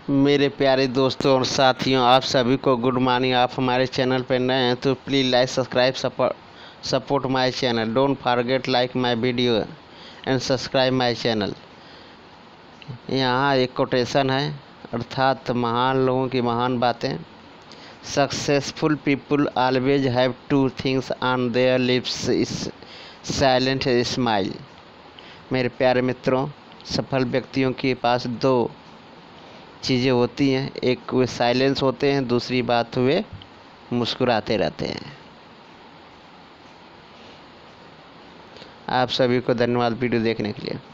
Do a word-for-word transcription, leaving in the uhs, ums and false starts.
मेरे प्यारे दोस्तों और साथियों, आप सभी को गुड मॉर्निंग। आप हमारे चैनल पर नए हैं तो please like subscribe support my channel. Don't forget like my video and subscribe my channel. यहाँ एक कोटेशन है, अर्थात महान लोगों की महान बातें। Successful people always have two things on their lips, is silent smile. मेरे प्यारे मित्रों, सफल व्यक्तियों के पास दो चीज़ें होती हैं, एक वे साइलेंस होते हैं, दूसरी बात वे मुस्कुराते रहते हैं। आप सभी को धन्यवाद वीडियो देखने के लिए।